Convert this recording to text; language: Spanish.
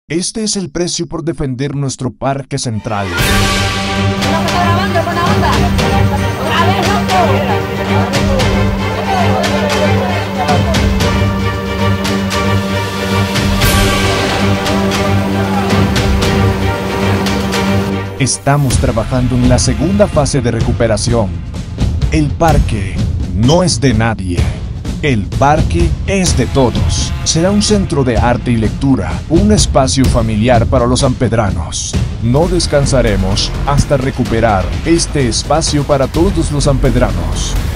Este es el precio por defender nuestro parque central. No me está grabando, buena onda. A ver, Estamos trabajando en la segunda fase de recuperación. El parque no es de nadie. El parque es de todos. Será un centro de arte y lectura, un espacio familiar para los sanpedranos. No descansaremos hasta recuperar este espacio para todos los sanpedranos.